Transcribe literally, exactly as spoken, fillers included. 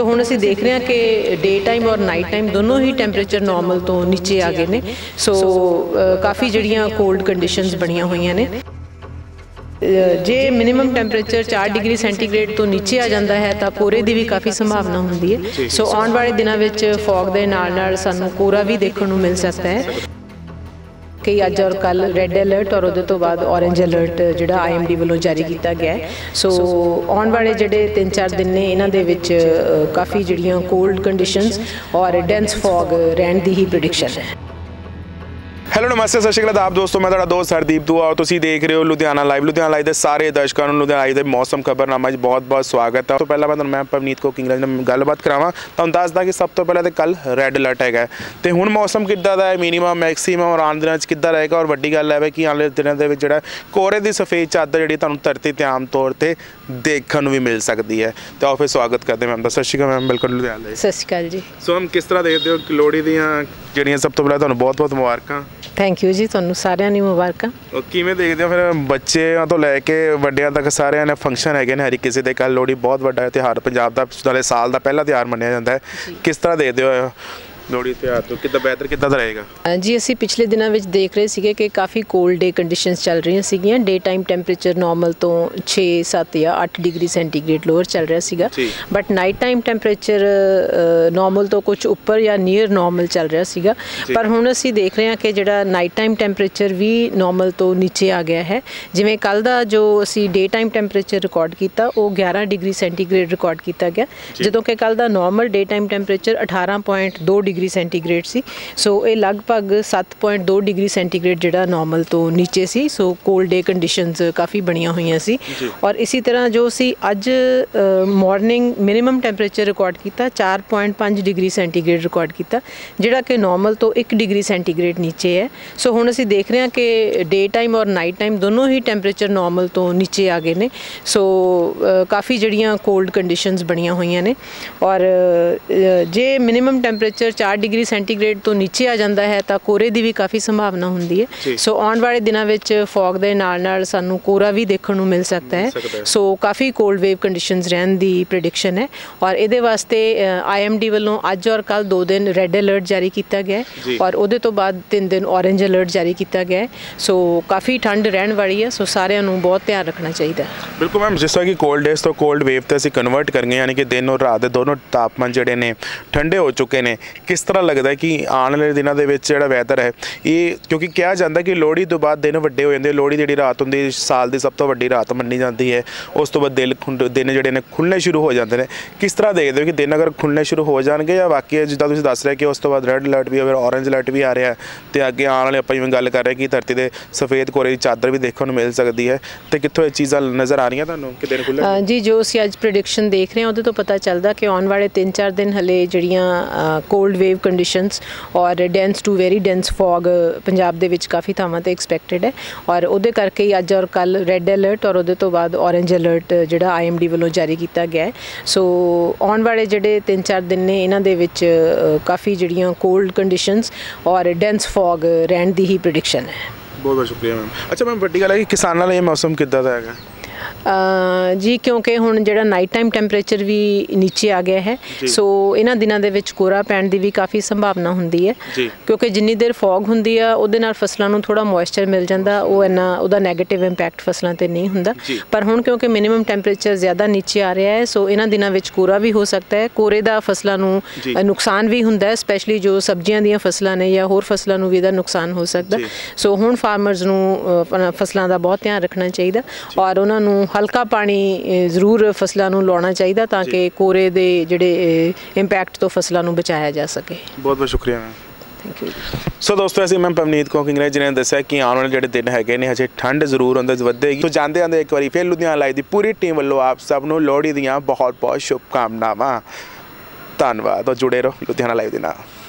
तो हुण असीं देख रहे हैं कि डे टाइम और नाइट टाइम दोनों ही टैंपरेचर नॉर्मल तो नीचे आ गए ने। सो काफ़ी जिहड़ियां कोल्ड कंडीशनस बणियां होईयां ने। जे मिनिमम टैंपरेचर चार डिग्री सेंटीग्रेड तो नीचे आ जाता है तो कोरे की भी काफ़ी संभावना होंदी है। सो आने वाले दिनों में फॉग के नाल नाल सानू कोरा भी देखने को मिल सकता है कि अज और कल रैड अलर्ट और उहदे तो बाद ऑरेंज अलर्ट जिहड़ा आई एम डी वालों जारी किया गया है। सो आने वाले जिहड़े तीन चार दिन ने इन्हां दे विच काफ़ी जिहड़ियां कोल्ड कंडीशनस और डेंस फॉग रहने की ही प्रिडिक्शन है। हेलो नमस्ते सत श्री अकाल आप दोस्तों, मैं तुहाडा दोस्त हरदीप दुआ और तुसीं देख रहे हो लुधियाना लाइव। लुधियाना लाइव के सारे दर्शकों को लुधियाना लाइव के मौसम खबरनामा बहुत बहुत स्वागत है। तो पहला मैं मैं पवनीत को किंगराज ने गलबात करावां तुहानूं दसदा कि सब तो पहले तो कल रैड अलर्ट है तो हुण मौसम किद्दां दा है, मिनीमम मैक्सीमम और आने दिनों किद्दां रहेगा। और वड्डी गल है कि आने दिनों के जिहड़ा कोरे की सफ़ेद चादर जिहड़ी तुहानूं धरती ते आम तौर पर देखने भी मिल सकती है। तो आओ फिर स्वागत करते मैम दा। सत श्री अकाल मैम, बिल्कुल लुधियाना। सत श्री अकाल जी। सो हम किस तरह देखते हो कि लोहड़ी दीयां जिहड़ियां सब तो पहले तुहानूं बहुत बहुत मुबारकां। थैंक यू जी, तुहानूं सारिਆਂ ਨੂੰ ਮੁਬਾਰਕਾਂ। किवें देखते हो फिर बच्चों तो लैके ਵੱਡਿਆਂ तक सारे ने फंक्शन है हर किसी के कल लोहड़ी बहुत बड़ा त्यौहार पंजाब का नाले साल का पहला त्यौहार मनाया जाता है। किस तरह देखते हो लोहड़ी त्यौहार तो कितना बेहतर कितना दा रहेगा जी? असी पिछले दिनों में देख रहे थे कि काफ़ी कोल्ड डे कंडीशनस चल रही सीगियां। डे टाइम टैंपरेचर नॉर्मल तो छे सत्त या अठ डिग्री सेंटीग्रेड लोअर चल रहा सीगा, but night time temperature normal तो कुछ उपर या नीयर नॉर्मल चल रहा सीगा। पर हुण असी देख रहे हैं कि जिहड़ा नाइट टाइम टैंपरेचर भी नॉर्मल तो नीचे आ गया है। जिवें कल दा जो असी डे टाइम टैंपरेचर रिकॉर्ड किया वो ग्यारह डिग्री सेंटीग्रेड रिकॉर्ड किया गया, जदों कि कल दा नॉर्मल डे टाइम टैंपरेचर अठारह पॉइंट दो डिग्री सेंटीग्रेड सी। सो ये लगभग सत्त पॉइंट दो डिग्री सेंटीग्रेड जिहड़ा नॉर्मल तो नीचे सी। सो कोल्ड डे कंडीशनस काफ़ी बणियां होईयां सी। और इसी तरह जो सी अज मॉर्निंग मिनिमम टैंपरेचर रिकॉर्ड किया चार पॉइंट पाँच डिग्री सेंटीग्रेड रिकॉर्ड किया, जिहड़ा कि नॉर्मल तो एक डिग्री सेंटीग्रेड नीचे है। सो हुण असीं देख रहे हैं कि डे टाइम और नाइट टाइम दोनों ही टैंपरेचर नॉर्मल तो नीचे आ गए ने। सो काफ़ी जिहड़ियां कोल्ड कंडीशनस बणियां होईयां ने। और जे मिनिमम टैंपरेचर चार डिग्री सेंटीग्रेड तो नीचे आ जाता है तो कोरे की भी काफ़ी संभावना होंदी है। सो आने वाले दिनों में फॉग के नाल नाल सानू कोरा भी देखने को मिल सकता है। सो काफ़ी कोल्ड वेव कंडीशनस रहने की प्रिडिक्शन है। और ये वास्ते आई एम डी वालों अज और कल दो दिन रैड अलर्ट जारी किया गया है और उहदे तो बाद तीन दिन ऑरेंज अलर्ट जारी किया गया है। सो काफ़ी ठंड रहने वाली है। सो सारिਆਂ ਨੂੰ बहुत ध्यान रखना चाहिए। बिल्कुल मैम, जिस तरह की कोल्ड डेज तो कोल्ड वेव तो असीं कन्वर्ट कर गए, यानी कि दिन और रात के दोनों तापमान जिहड़े ने ठंडे हो चुके हैं। किस तरह लगता है कि आने वाले दिनों के जो वैदर है ये, क्योंकि कहा जाता है कि लोहड़ी तो बाद दिन वड्डे हो जाते, लोहड़ी जी रात होंगी साल की सब तो वड्डी रात मनी जाती है, उस तो बाद दिल दिन जोड़े ने खुलने शुरू हो जाते हैं। किस तरह देखते हो कि दिन अगर खुलने शुरू हो जाएंगे या बाकी जिदा तुसीं दस रहे कि उस तो बाद रैड अलर्ट भी और ऑरेंज अलर्ट भी आ रहा है तो अगे आने वाले आपां जिवें गल कर रहे हैं कि धरती के सफ़ेद कोरे की चादर भी देखने को मिल सकती है, तो कितों ये चीज़ां नज़र आ रही हैं तुहानूं कि दिन खुल्ले? जी, जो असीं अज प्रिडिक्शन देख रहे हैं उहदे तो पता चलता कि आने वाले तीन चार दिन हले जिहड़ियां कोल्ड वेव कंडीशनस और dense to very dense fog Punjab दे विच काफ़ी थावां ते एक्सपैक्टेड है। और उहदे करके ही अज और कल रैड अलर्ट और उहदे तो बाद ऑरेंज अलर्ट जिहड़ा आई एम डी वालों जारी किया गया है। सो आने वाले जिहड़े तीन चार दिन ने इन्हां दे विच काफ़ी जिहड़ियां कोल्ड कंडीशनस और डेंस फॉग रहने की ही प्रिडिक्शन है। बहुत बहुत शुक्रिया मैम। अच्छा मैम, वड्डी गल है कि किसानां लई मौसम किद्दां दा हैगा जी? क्योंकि हुण जिहड़ा नाइट टाइम टैंपरेचर भी नीचे आ गया है। सो इन्हां दिनां दे विच कोरा पैण की भी काफ़ी संभावना होंदी है, क्योंकि जिन्नी देर फॉग होंदी है उहदे नाल फसलों नूं थोड़ा मॉइस्चर मिल जाता, वो इन्ना उहदा नैगेटिव इंपैक्ट फसलों ते नहीं हुंदा। पर हुण क्योंकि मिनिमम टैंपरेचर ज़्यादा नीचे आ रहा है, सो इन्हां दिनां विच कोरा भी हो सकता है। कोरे दा फसलों नूं नुकसान भी हुंदा है, स्पैशली जो सब्जियां दीयां फसलां ने या होर फसलों नूं भी इहदा नुकसान हो सकता। सो हुण फार्मर्स नूं फसलों का बहुत ध्यान रखना चाहिए और उन्हां नूं हल्का पानी जरूर फसलों को लाना चाहिए ताकि कोरे दे जिहड़े इंपैक्ट तो फसलों को बचाया जा सके। बहुत बहुत शुक्रिया मैम। Thank you. सो दोस्तों, ऐसे मैं पवनीत को किंगराज जिन्हें दस्सिया कि आने वाले जो दिन है ने हजे ठंड जरूर अंदर वधेगी। तो जाते आते एक बार फिर लुधियाना लाइव की पूरी टीम वालों आप सबनों लोहड़ी दियां बहुत बहुत शुभकामनावां। धन्यवाद और जुड़े रहो लुधियाना लाइव दे नाल।